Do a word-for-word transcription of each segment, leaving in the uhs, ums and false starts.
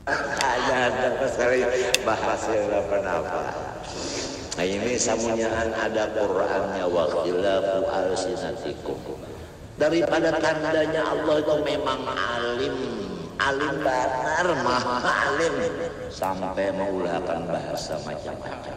ada ada sekali bahasa apa-apa. Nah ini samunyaan ada Qur'annya wa khilafu alsinatikum. Daripada tandanya Allah itu memang alim, alim benar, maha alim, sampai mengulahkan bahasa macam-macam.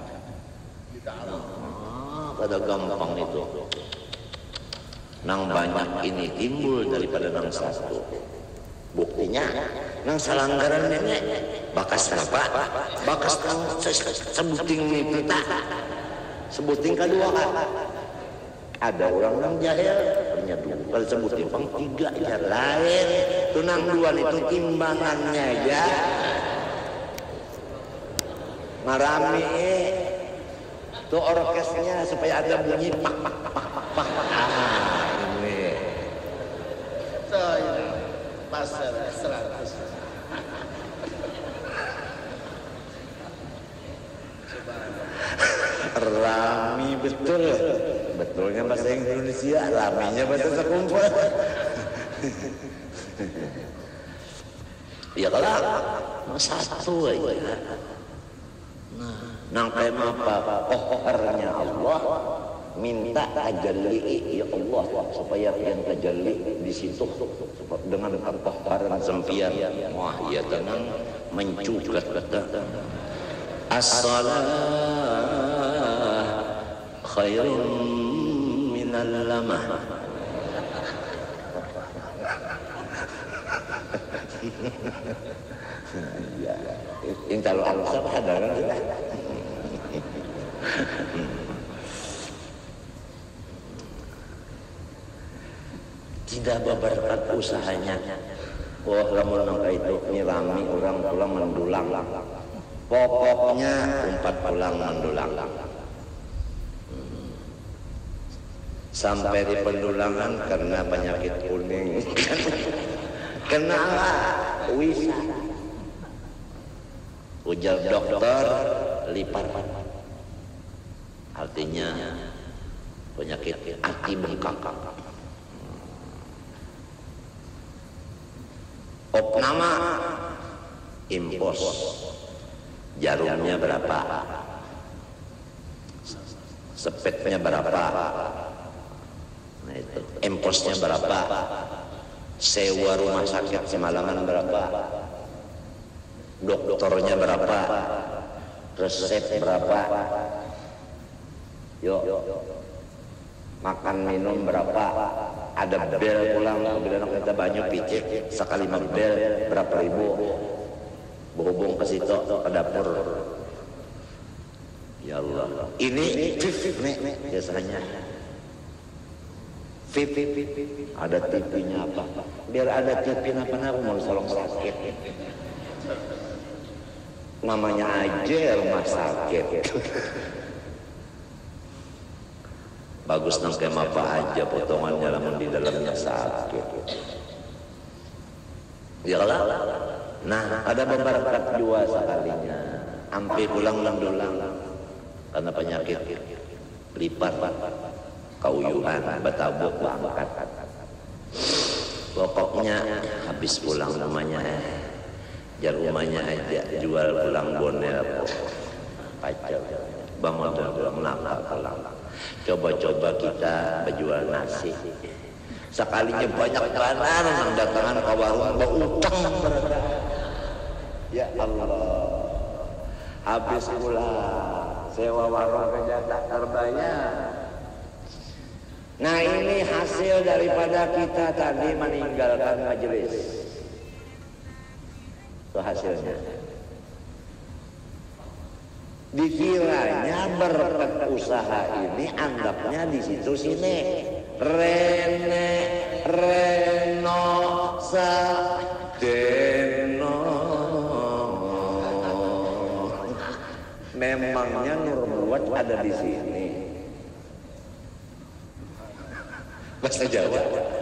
Ah, pada gampang itu. Nang banyak ini timbul daripada nang satu. Buktinya, nang salanggaran nenek, bakas apa? Bakas sebuting itu tak, sebuting kedua kan? Ada orang nang jahil, ternyata kalau sebuting pang tiga ya lain. Itu nang dua itu timbangannya ya. Marami, tuh orkesnya supaya ada bunyi pak pak pak pak pak. Ah, ini. Saya pasar seratus. Rami betul, betulnya bahasa Indonesia, raminya bahasa sekumpul. Ya kalau satu aja. Nah, nang tema apa? Qoharnya Allah, minta tajalli ya Allah supaya yang tajalli di situ dengan qahharan sempian. Wah, ya tenang mencukat kata. As-salah khairun minal lamah. Ya, yang kalau Allah ada kan? Tidak berberkat usahanya. Wah, lamun nangka itu nyirami orang pulang mendulang. Pokoknya umpat pulang mendulang. Sampai di pendulangan karena penyakit kuning. Kena wisa. Ujar dokter lipat. Artinya penyakit hati bengkak. Opnama impos. Jarumnya berapa? Sepetnya berapa? Nah itu. Imposnya berapa? Sewa rumah sakit semalaman berapa? Dokternya berapa? Resep berapa? Yuk. Makan minum berapa? Ada bel pulang, bila nak kita banyak picik sekali bel berapa ribu? Berhubung ke situ ke dapur. Ya Allah. Ini nih biasanya. Vip ada T V-nya apa? Biar ada T V apa-apa mau salong sakit. Namanya aja rumah sakit. Bagus nang kema apa aja potongannya lamun di dalamnya sakit. Ya Allah. Nah, ada beberapa jua sekalinya. Ampe pulang mendulang karena penyakit lipat, kauyuhan, batabuk, bangkat. Pokoknya habis pulang rumahnya, jar rumahnya aja jual pulang bonel, pacel, bangun dan pulang nakal pulang. Coba-coba kita berjual nasi. Sekalinya banyak banar yang datangan ke warung berutang. Ya Allah, habis pula sewa warung kerja tak terbayar. Nah ini hasil daripada kita tadi meninggalkan majelis. Itu hasilnya. Dikiranya berkat usaha ini anggapnya di situ sini. Rene Reno Sadeno. Memangnya Nur Buat ada di sini. Bahasa Jawa.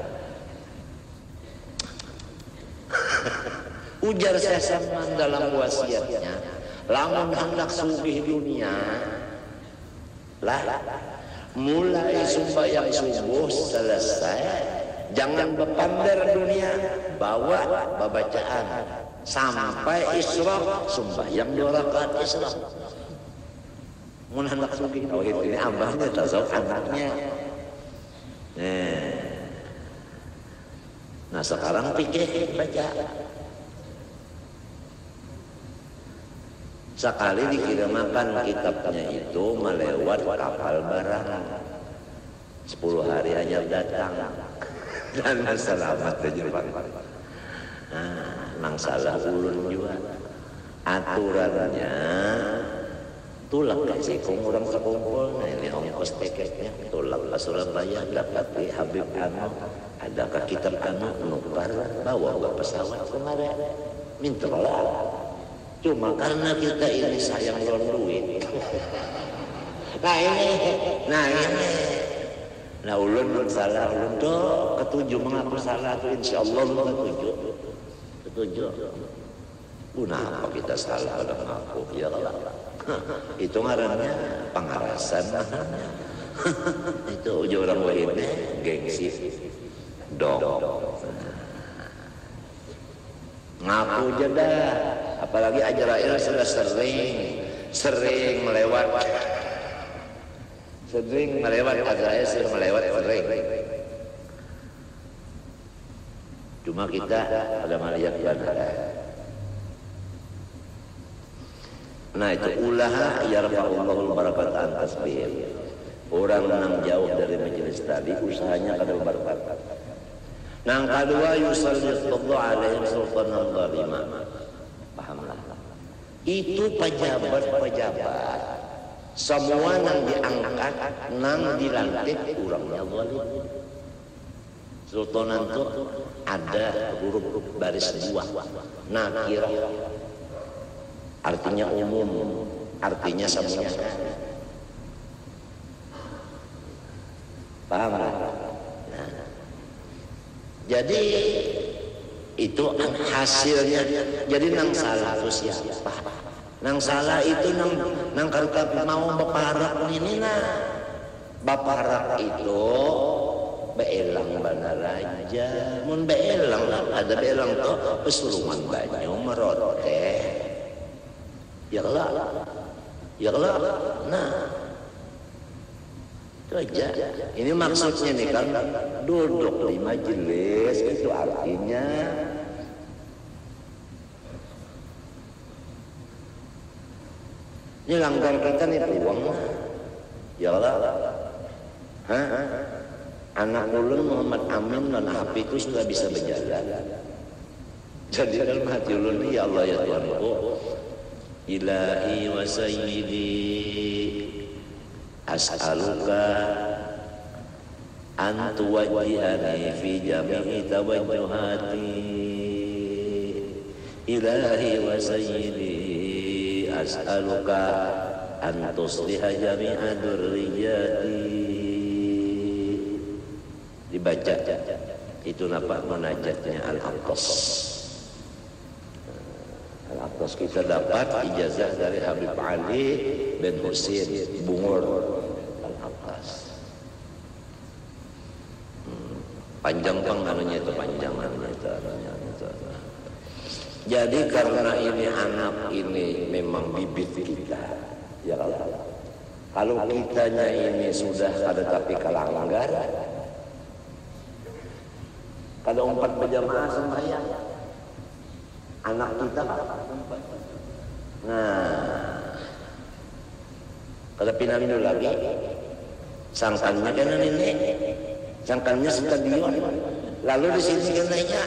Ujar Sasaman dalam wasiatnya, lamun hendak sugih dunia, lah mulai sembahyang subuh selesai, jangan bepander dunia, bawa babacaan. sampai isyraq sembahyang dua rakaat isyraq. Mun hendak sugih tauhid ini abahnya tasawuf anaknya. Nah, nah sekarang pikir baca. Sekali dikirimkan kitabnya itu melewat kapal barang. Sepuluh hari aja datang dan selamat aja Pak. Nah, nang salah ulun juga aturannya tulak kasih kong orang sekumpul. Nah ini ongkos tiketnya tulak ke Surabaya dapat di Habib Anu ada ke kitab Anu nukar bawa ke pesawat kemarin minta lah. Cuma karena kita ini sayang lawan duit. Nah ini, nah ini. Nah ulun salah ulun tuh ketujuh mengaku salah tuh insya Allah ulun ketujuh. Ketujuh. Kenapa kita salah pada mengaku? Ya Allah. Itu ngarannya pengarasan. Itu ujung orang wahidnya gengsi. Dong. Ngaku aja dah. Apalagi Ajrail sudah sering sering melewat sering melewat Ajrail sering melewat sering. Cuma kita ada melihat bandara. Nah itu ulaha yarfa'ullahul barakata an tasbih. Orang yang jauh dari majelis tadi usahanya kada berbakat. Nang kedua yusallillahu alaihi sultanan zalimah. Pahamlah. Itu pejabat-pejabat semua nang diangkat nang dilantik urangnya zalim. Sultanan itu ada huruf baris dua. Nakirah artinya umum, artinya semuanya. Paham? Nah, jadi itu hasilnya. Jadi nang salah itu siapa? Nang salah itu nang nang karuka mau beparak ini nah. Baparak itu beelang benar aja. Mun beelang ada beelang tuh pesulungan banyu meroteh. Ya Allah. Ya Allah. Nah. Itu aja. Ini maksudnya nih kan duduk di majelis itu artinya ini langgar kita nih uang. Ya Allah. Hah? Anak ulun Muhammad Amin dan Hafiz itu sudah bisa berjalan. Jadi dalam hati ulun ya Allah ya Tuhanku, Ilahi wa sayyidi as'aluka an tuwajjihani fi jami'i tawajjuhati. Ilahi wa sayyidi as'aluka an tusliha jami'a durriyati. Dibaca itu napa munajatnya Al-Aqtas. Al-Aqtas kita dapat ijazah dari Habib Ali bin Husain Bungur Al-Aqtas. Hmm. Panjang pengaruhnya itu panjang itu. Jadi karena ini anak ini memang bibit kita, ya Allah. Kalau kitanya ini sudah ada tapi kalanggar, kalau empat berjamaah sembahyang, anak kita nah kalau pindah dulu lagi sangkannya kan ini sangkannya stadion lalu di sini kenanya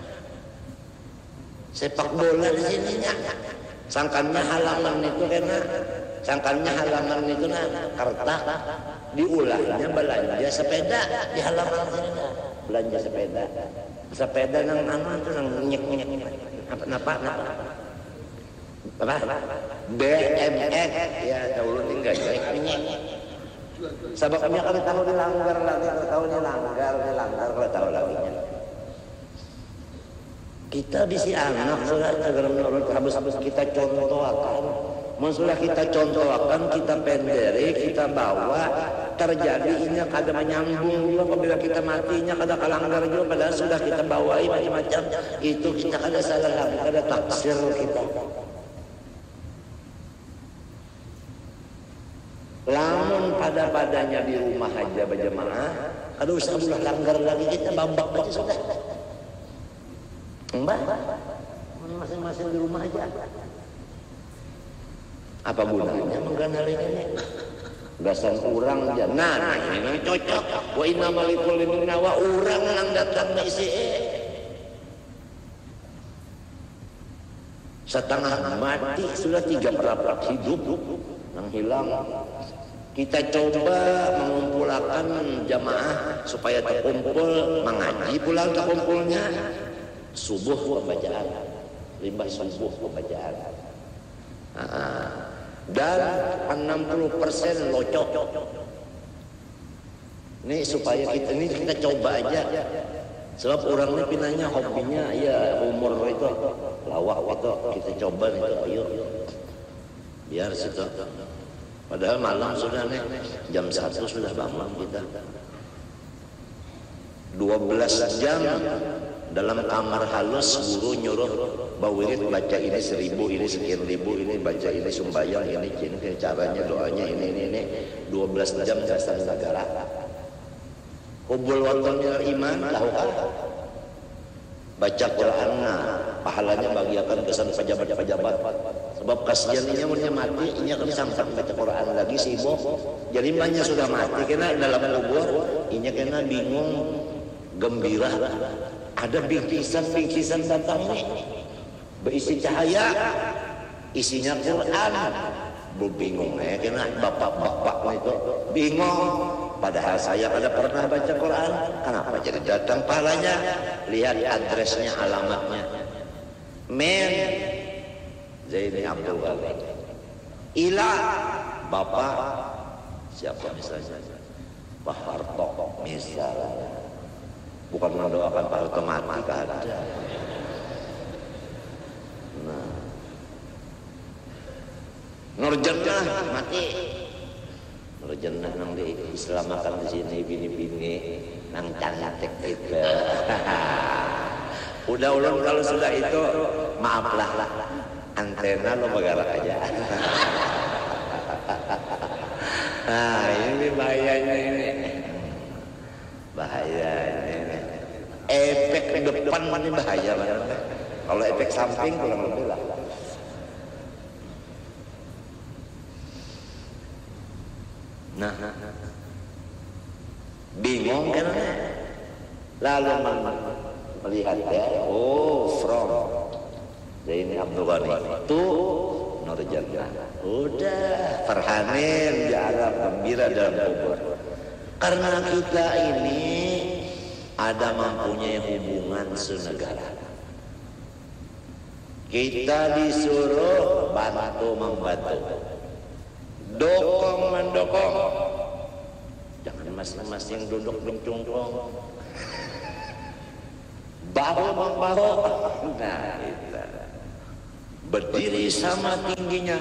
sepak bola di sininya sangkannya halaman itu karena sangkannya halaman itu nah karta diulahnya belanja sepeda di halaman sini belanja sepeda sepeda nang anu itu nang nyek nyek apa napa napa apa B M X ya tahu tinggal nyek nyek sababnya kalau tahu dilanggar lagi kalau tahu dilanggar dilanggar kalau tahu lagi kita bisi anak sudah agar menurut habis-habis kita contoh akan Maksudnya kita contohkan, kita penderi, kita bawa, terjadinya kada menyambung juga apabila kita matinya kada kalanggar juga, padahal sudah kita bawai macam-macam. Itu kita kada salah lagi, kada taksir kita. Lamun pada-padanya di rumah aja berjamaah, kada usah ulah langgar lagi, kita babak aja sudah. Mbak, masing-masing di rumah aja. Apa gunanya mengganali ini? Gasan urang aja. Nah, ini cocok. Wa inna malikul limina wa urang nang datang isi. Setengah mati sudah tiga perapat hidup yang hilang. Kita coba mengumpulkan jamaah supaya terkumpul mengaji, pulang terkumpulnya subuh pembacaan, limbah subuh pembacaan. Nah, dan enam puluh persen locok. Ini supaya kita ini kita coba aja. Sebab orang ini pinanya hobinya ya umur itu lawak itu, kita coba itu ayo. Biar situ. Padahal malam sudah nih jam satu sudah bangun kita. dua belas jam dalam kamar halus guru nyuruh bawirin baca ini seribu, ini sekian ribu, ini baca ini sumbayang, ini ini caranya doanya ini ini ini dua belas jam dasar negara. Hubul watonil iman tahukah? Baca Quran, nah, pahalanya bagiakan kesan pejabat-pejabat. Sebab kasihannya punya mati, ini akan sampai baca Quran lagi sibuk. Jadi banyak sudah mati, kena dalam kubur, ini kena bingung, gembira. Ada bingkisan-bingkisan datang ini, berisi cahaya, isinya Quran. Bu bingung ya, kena bapak-bapak itu bingung. Padahal saya pada pernah baca Quran, kenapa jadi datang pahalanya? Lihat adresnya, alamatnya. Men Zaini Abdul Ghani. Ila bapak siapa misalnya? Pak Harto misalnya. Bukan mendoakan Pak Harto mati, ada. Nah, Nur Jannah mati. Nur Jannah nang diselamatkan di sini bini-bini nang cantik itu. Udah ulun kalau sudah itu maaflah lah. Antena lo bergerak aja. Nah, ini bahayanya ini. Bahayanya ini. Efek depan ini bahaya banget. Kalau efek samping kurang lebih lah. Nah, bingung kan? Lalu melihat ya, oh from Zaini Abdul Ghani itu Nur Jannah. Udah perhanin di Arab gembira dalam kubur. Karena kita ini ada mempunyai hubungan senegara. Kita disuruh bantu membantu, dokong mendokong. Jangan masing-masing duduk mencungkung, bahu membahu. Nah, itu berdiri sama tingginya,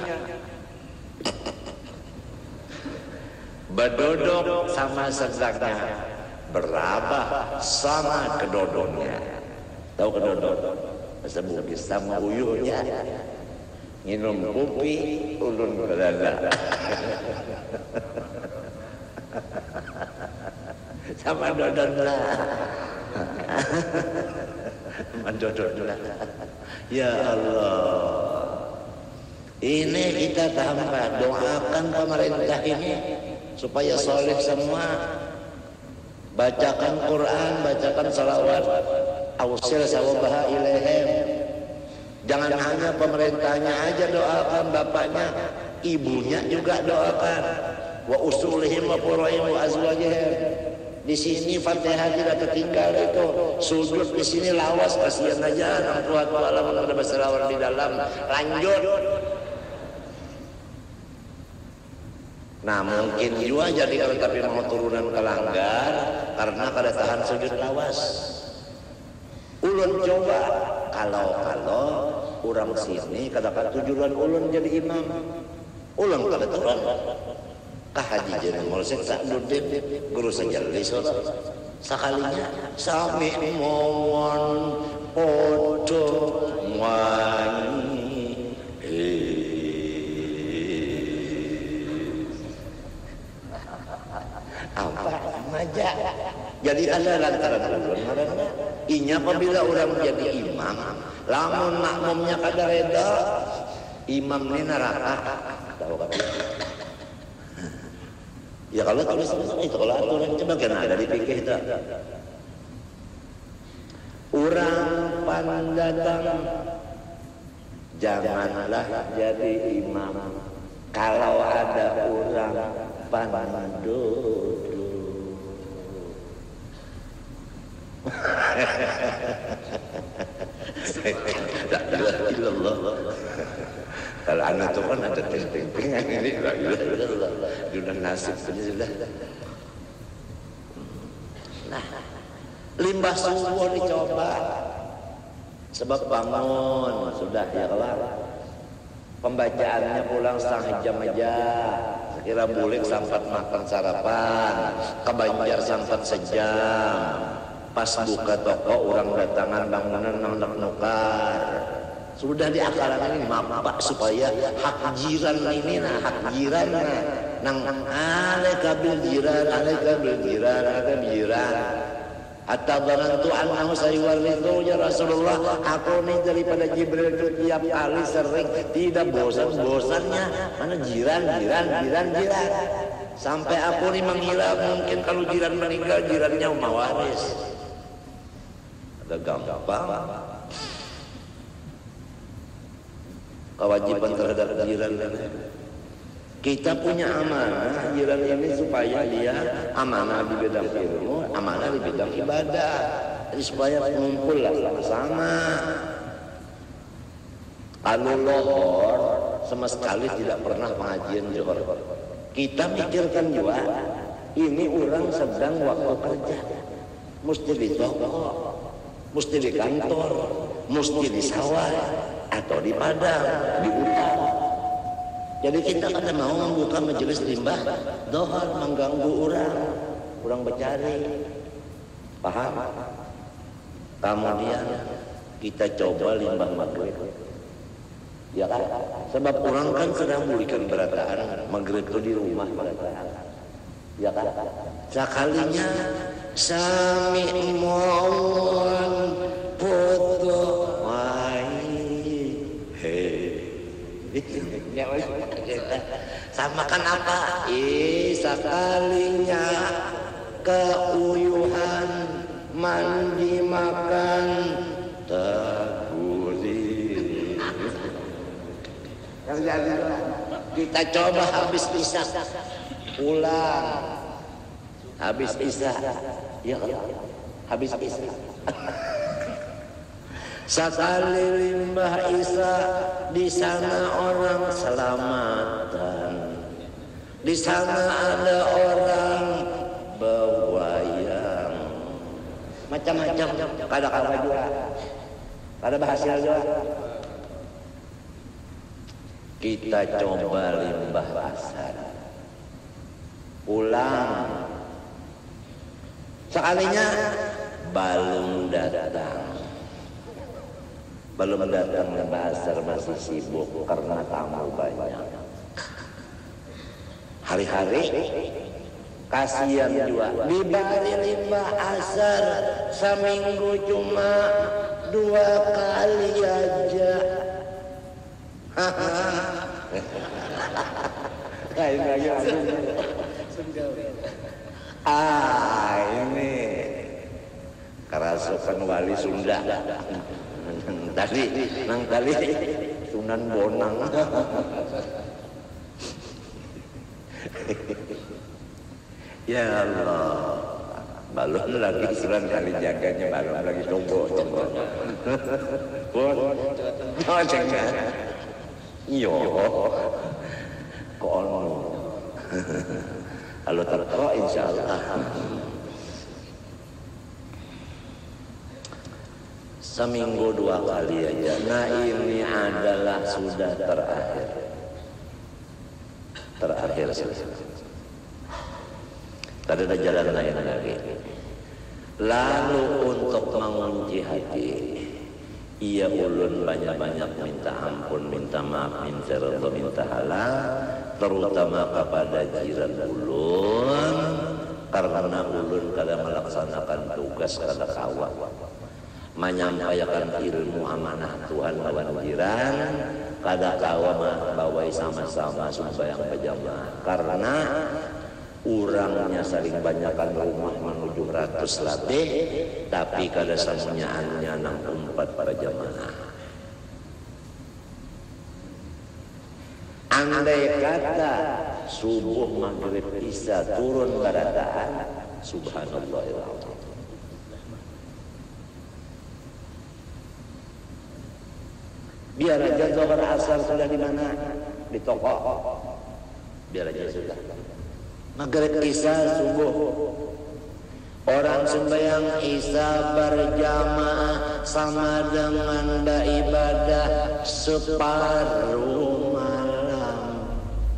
berduduk sama segaknya, berabah sama kedodongnya. Tahu kedodong? Bahasa Bugis sama uyuhnya. Minum kopi, ulun berada. Sama dodonlah. Mendodonlah. Ya Allah. Ini kita tambah, doakan pemerintah ini supaya soleh semua. Bacakan Quran, bacakan salawat. Ausil sawabaha ilaihim. Jangan hanya pemerintahnya aja doakan, bapaknya, ibunya juga doakan. Wa usulihim wa quraihim wa azwajihim. Di sini Fatihah tidak tertinggal itu. Sujud di sini lawas, kasihan aja orang tua-tua lah ada berselawat di dalam. Lanjut. Nah, mungkin juga jadi kalau tapi mau turunan ke langgar karena kada tahan sujud lawas. Ulun coba kalau-kalau orang sini kadang-kadang tujuan ulun jadi imam. Ulang kebetulan kah haji jadi Molsek Sa'duddin guru sejelis sekalinya sami mohon podo wangi apa aja jadi ada lantaran ulun inya apabila orang jadi imam lamun makmumnya kada reda imam ini neraka tahu kan ya kalau tulis itu kalau aturan coba kan ada di fikih itu orang pandatang janganlah jadi imam kalau ada orang panduduk. La ilaha illallah. Kalau anak itu kan ada ting-ting-tingan ini, la ilaha illallah. Sudah nasib sudah. Nah, limbah subuh dicoba. Sebab bangun sudah ya kelar. Pembacaannya pulang setengah jam aja. Sekira bulik sampai makan sarapan, ke Banjar sampai sejam. Pas buka toko orang datangan bangunan nang nukar. Sudah diakalan ini mapak supaya hak jiran ini nah hak jiran nah nang alaika bil jiran alaika bil jiran alaika bil jiran hatta banantu annahu sayuwarrithu ya Rasulullah aku ini daripada Jibril itu tiap kali sering tidak bosan-bosannya mana jiran jiran jiran jiran sampai aku ini mengira mungkin kalau jiran meninggal jirannya mawaris ada gampang kewajiban terhadap jiran. Kita punya amanah jiran ini supaya dia amanah di bidang ilmu, amanah di bidang ibadah. Jadi supaya mengumpul lah sama-sama. Kalau lohor sama sekali tidak pernah pengajian johor. Kita mikirkan juga ini orang sedang waktu kerja, mesti di toko, mesti di kantor, mesti di sawah. Atau di padang, di hutan. Jadi kita kada mau membuka majelis limbah dohar mengganggu orang, orang bercari. Paham? Kemudian kita coba limbah maghrib. Ya kan? Sebab orang kan sedang memulihkan berataan maghrib itu di rumah berataan. Ya kan? Sekalinya sami mohon foto samakan apa? Eh sekalinya keuyuhan mandi makan teguri. Yang jadi kita coba habis isya pulang habis isya ya habis isya sekali limbah isya di sana orang selamatan, di sana ada orang bewayang, macam-macam, kadang-kadang juga, ada berhasil juga. Kita coba limbah asar, pulang, sekalinya balung datang. Belum datang limbah asar masih sibuk karena tamu banyak. Hari-hari kasihan juga dibari limbah asar seminggu cuma dua kali aja. Kayak lagi ah ini kerasukan wali Sunda. Tadi, nang tadi Sunan Bonang. Ya Allah, balon lagi suran kali jaganya balon lagi tunggu tunggu. Bon, oh jangan. Iyo, kono. Kalau terko insya Allah. seminggu dua kali aja. Nah ini adalah sudah terakhir. Terakhir sudah. Tidak ada jalan lain lagi. Lalu untuk mengunci hati, ia ulun banyak-banyak minta ampun, minta maaf, minta ridho, minta halal, terutama kepada jiran ulun, karena ulun kadang melaksanakan tugas kada kawan, menyampaikan ilmu amanah Tuhan lawan jiran, kada kawan bawai sama-sama sembahyang berjamaah, karena urangnya saling banyakkan rumah menuju ratus lebih, tapi kada samunyaannya nang umpat para jamaah. Andai kata subuh maghrib isya turun barataan, subhanallah ya Allah. Biar aja zuhur asar sudah di mana? Di toko. Biar aja sudah. Maghrib isya subuh, orang sembahyang isya berjamaah sama dengan beribadah separuh malam.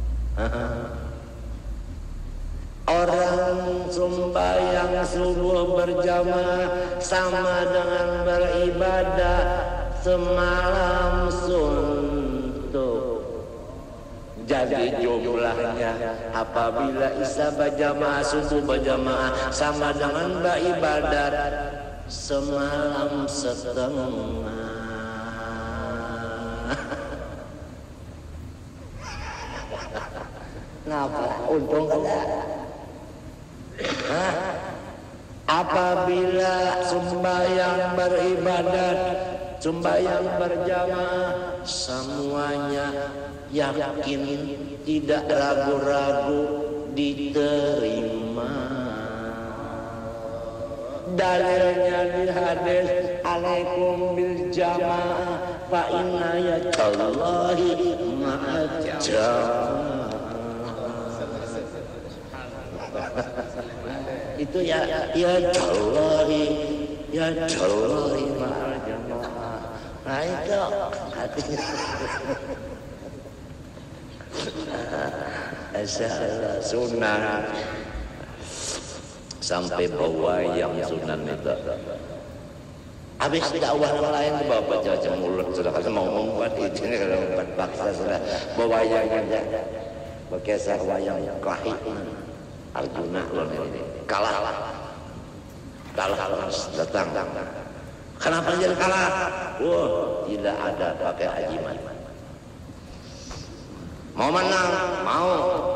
Orang sembahyang subuh berjamaah sama dengan beribadah semalam suntuk. Jadi jumlahnya apabila isya berjamaah subuh berjamaah sama dengan beribadat semalam setengah. Kenapa? Untung ada. Hah? Apabila sembahyang beribadat, sembahyang berjamaah, semuanya yakin, tidak ragu-ragu diterima. Dalilnya di hadis alaikum bil jamaah fa inna yatallahi ma'al jamaah. Itu ya ya tallahi ya tallahi ma'al jamaah. Nah itu artinya Asya'allah sunan sampai bawa yang sunan itu. Habis dakwah yang lain bawa baca mulut sudah kalau mau membuat itu ini kalau membuat paksa sudah bawa yang aja berkesah wayang kahit Arjuna loh ini kalah kalah harus datang. Kenapa jadi kalah? Wah tidak ada pakai ajiman. Mau menang, mau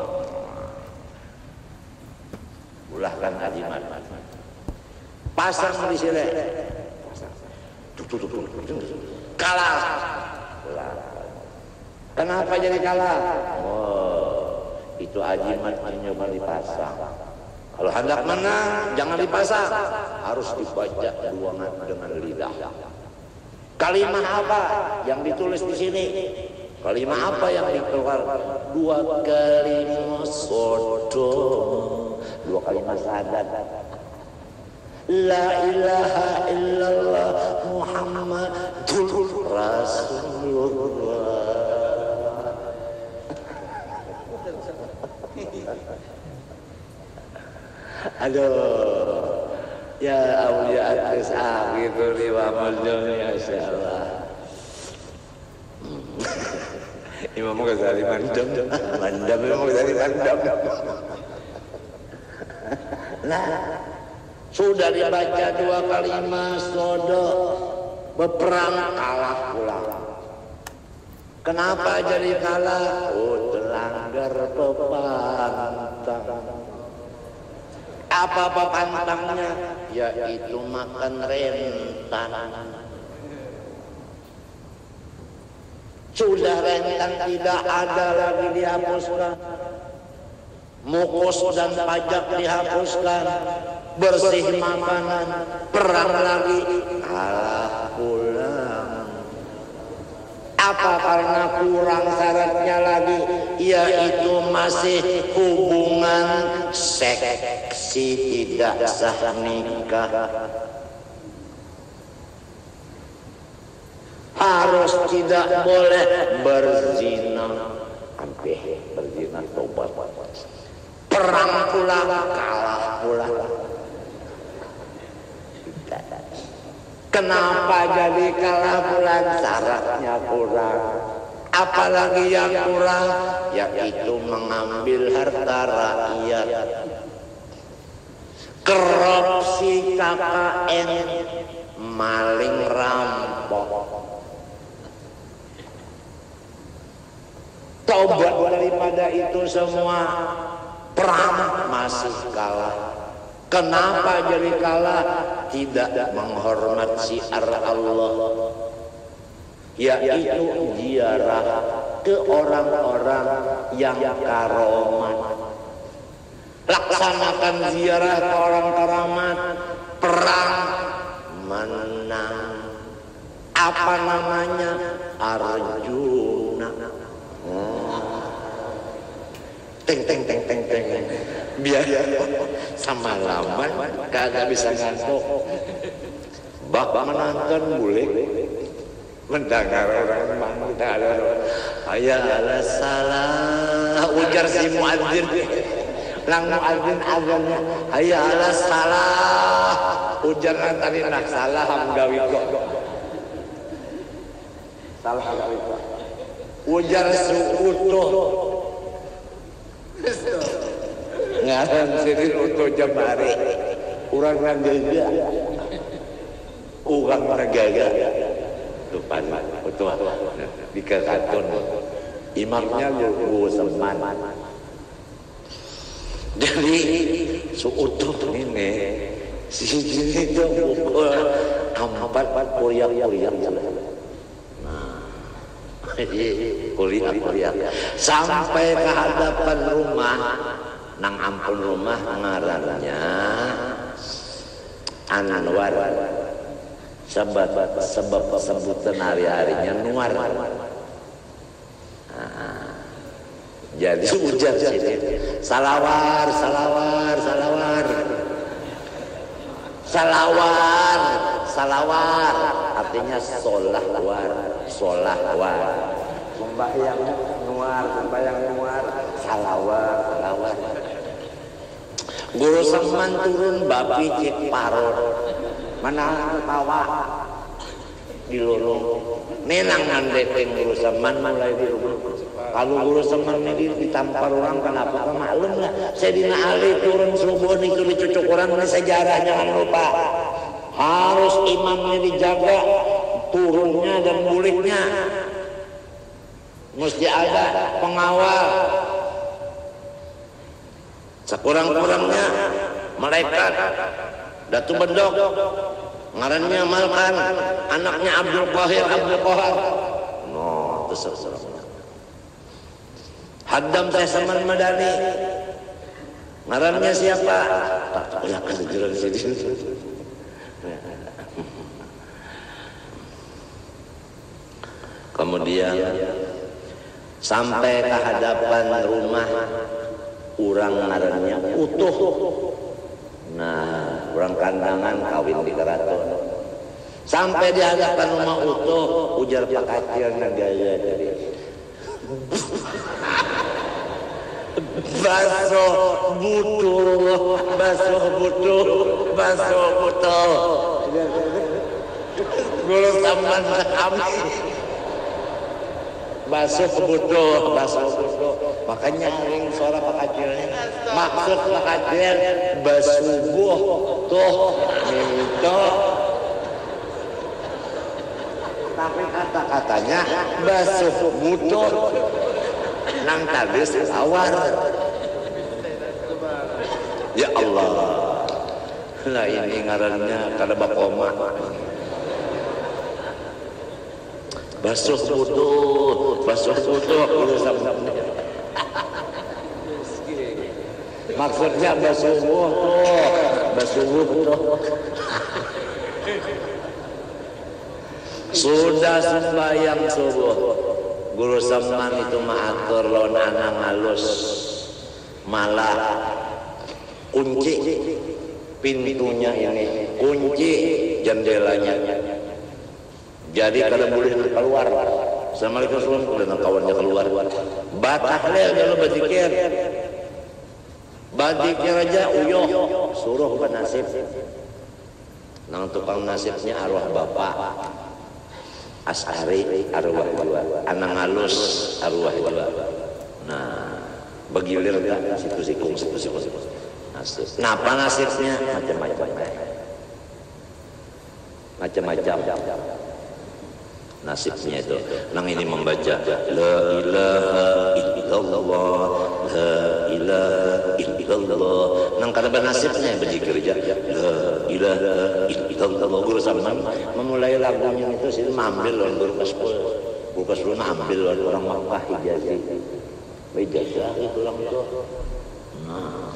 ulahkan ajimat, pasang di sini, kalah. Kenapa jadi kalah? Oh, itu ajimat nyoba dipasang. Kalau hendak menang, jangan dipasang, harus dibaca ruangan dengan lidah. Kalimat apa yang ditulis di sini? Kalimat apa yang dikeluar? Dua kalimat sodo, dua kalimat syahadat. La ilaha illallah Muhammadur Rasulullah. Aduh, ya awliya atis gitu riwa dunia insyaallah. Imam Ghazali mandam, mandam Imam Ghazali mandam. Nah, sudah dibaca dua kalimat sodo, berperang kalah pula. Kenapa jadi kalah? Oh, terlanggar pepantang. Apa pepantangnya? Yaitu makan rentan. Sudah rentan tidak ada lagi dihapuskan, mukus dan pajak dihapuskan, bersih makanan, perang lagi, kalah pulang. Apa karena kurang syaratnya lagi, yaitu masih hubungan seksi tidak sah nikah. harus tidak boleh berzina. Ampe berzina tobat. Perang pula kalah pula. Kenapa jadi kalah pula? Syaratnya kurang. Apalagi yang kurang, yaitu mengambil harta rakyat, korupsi K K N, maling rampok. Tobat daripada itu semua, perang masih kalah. Kenapa jadi kalah? Tidak menghormat syiar Allah, yaitu ziarah ke orang-orang yang karomat. Laksanakan ziarah ke orang karamat, perang menang. Apa namanya? Arjuna. Teng teng teng teng teng. Biar sama lama kagak bisa ngantuk. Bak menonton bulik, mendengar orang manggil, ayah ala salah, ujar si muadzin, lang muadzin azannya, ayah ala salah, ujar tadi nak salah hamgawi kok, salah hamgawi kok, ujar suutuh, ngaran sini utuh jemari, orang nagaga, orang nagaga. Depan betul di keraton imamnya Guru Seman. Jadi seutuh ini si ini itu pukul empat kuliah kuliah nah kuliah kuliah sampai ke hadapan rumah nang ampun rumah ngarannya Anwar. Sebab sebab sebutan hari-harinya Nuar. Nah, jadi ujar sini salawar, salawar, salawar, salawar, salawar. Artinya solahwar, solahwar. Sembahyang Nuar, sembahyang Nuar, salawar, salawar. Guru Seman turun babi cik parot. Mana ketawa di lorong nenang nandepeng Guru Seman mulai di rumah. Kalau Guru Seman ini ditampar orang kenapa? Maklum lah Sayyidina Ali turun subuh itu dicucuk orang ini sejarah jangan lupa. Harus imamnya dijaga turunnya dan buliknya. Mesti ada pengawal. Sekurang-kurangnya malaikat Datu Bedok ngarannya Malkan, anaknya Abdul Qahir, Abdul Qahar. No, terserah. Haddam Teh Seman Madani. Ngarannya siapa? Tak boleh kejuran sini. Kemudian sampai ke hadapan rumah orang ngarannya Utuh. Nah, orang kandangan kawin di keraton. Sampai di hadapan rumah Utuh, ujar Pak Kacil negara tadi. Baso butuh, baso butuh, baso butuh. Guru Seman kami. Baso butuh, baso butuh. Makanya ring suara Pak Kacilnya. Maksud Pak Kacil basubuh tuh itu. Tapi kata-katanya basuh butuh. Nang tadi salawar. Ya Allah. Lah ini ngarannya kada bakoma. Basuh butuh, basuh butuh. Maksudnya basuh butuh, basuh butuh. Sudah sembahyang subuh, Guru Seman itu maatur lawan anak ngalus, malah kunci pintunya ini, kunci jendelanya. Jadi kada boleh keluar. Assalamualaikum warahmatullahi kawannya keluar. Batahlel kalau badikir. Badikir aja uyuh suruh penasib. Nang tukang nasibnya arwah bapak. Asari arwah dua. Anang halus arwah dua. Nah, begilir enggak situ sikung situ sikung. Nasib. Napa nasibnya macam-macam. Macam-macam. Nasibnya itu nang ini membaca la ilaha illallah la ilaha illallah nang kada nasibnya berzikir aja la ilaha illallah guru sama memulai lagunya itu sih mambil orang guru kasbul guru kasbul ambil orang Makkah Hijazi ijazah itu orang itu nah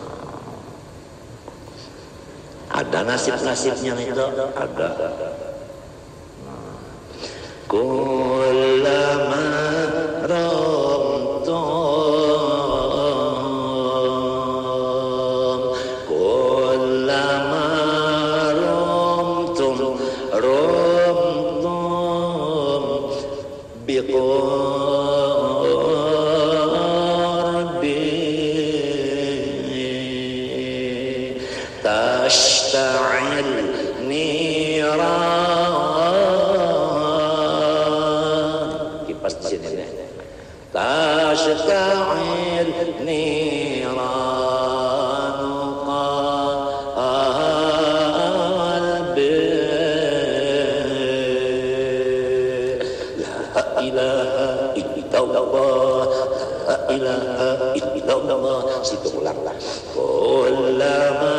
ada nasib-nasibnya itu ada. Kullama ramtum kullama ramtum ramtum biqurbi tashta'il niran تشتعل نيران قلبي لا إله إلا الله لا إله إلا الله situ ulang lah kullama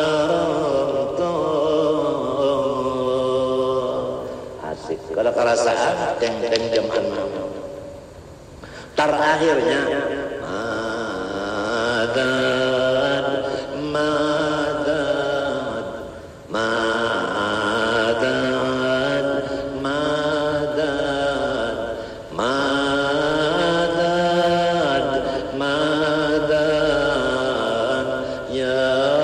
asik kalau kerasaan teng-teng jam enam terakhirnya madad madad madad madad madad madad ya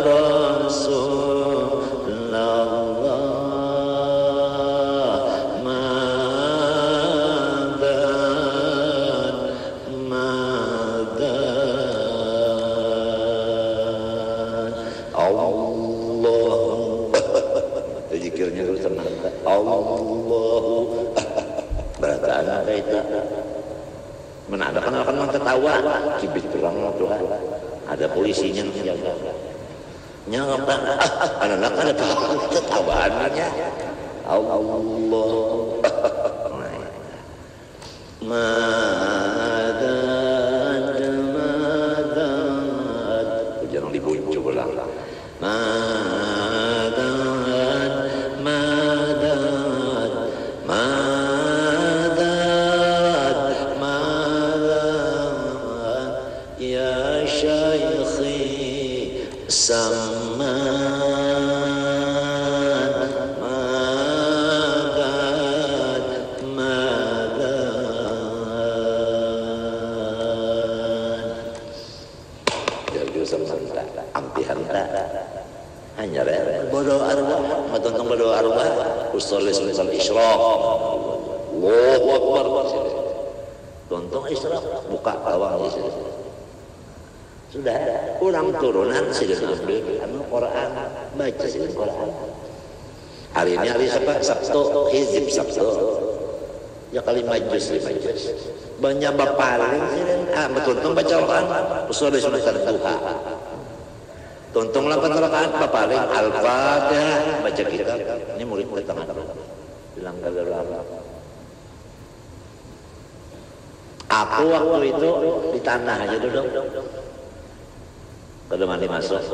Rasulullah Allahu berataan ada itu mana ada kan akan tertawa kibit terang Tuhan ada polisinya menjaga nyapa anak-anak ada tertawaannya Allah madad madad jangan dibujuk ulang madad madad madad madad ya syaikhi samman madad madad ya bisa sampai ampihan hanya bodoh arwah matentang bodoh arwah ustolis misal isyraq Allahu akbar tonton isyraq buka awal sudah ulang turunan sudah anu Quran baca sih Quran hari ini hari apa Sabtu hizib Sabtu ya kali majus lima juz banyak bapaling sih ah betul baca Quran ustolis misal duha Tonton lapan rakaat papaling Al-Fatihah baca kitab. Ini murid pertama bilang kalau lama. Aku waktu itu di tanah aja duduk. Kada mandi masuk.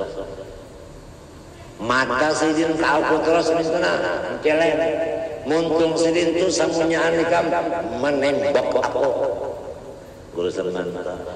Mata sidin kau terus mistana celeng. Muntung sidin tu samunya anikam menembak aku. Guru Salman.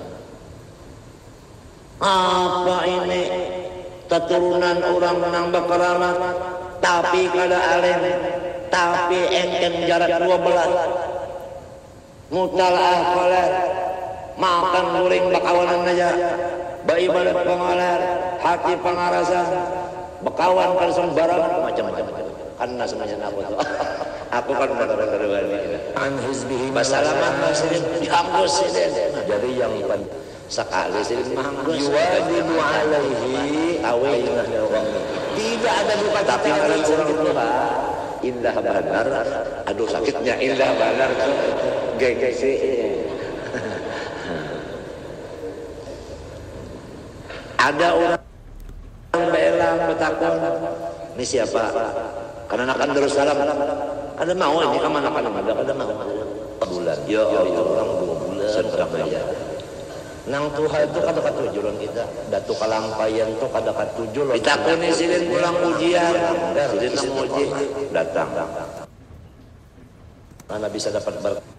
Apa ini? Keturunan orang menang berkeramat tapi kada alim tapi engken jarak dua belas mutalah koler makan guring bakawanan aja baibadat pengoler hati pengarasa bekawan kalau sembarang macam-macam karena semuanya apa tuh Aku kan kadang-kadang an hizbihi basalaman masih dihanggus sih. Jadi yang sekali sih dihanggus. yuwajibu alaihi Awinah tidak ada lupa tapi kalau orang tua indah benar, aduh sakitnya indah benar tuh gengsi. Ada orang belang betakon, ini siapa? Karena akan terus salam. Ada mau ini kemana kan ada ada mau bulan. Ya itu orang dua bulan sedang aja. Nang Tuhan itu kada katujuan kita. Datu kalampayan itu kada katujuan. Ditakoni silin pulang ujian, silin uji datang. Mana bisa dapat ber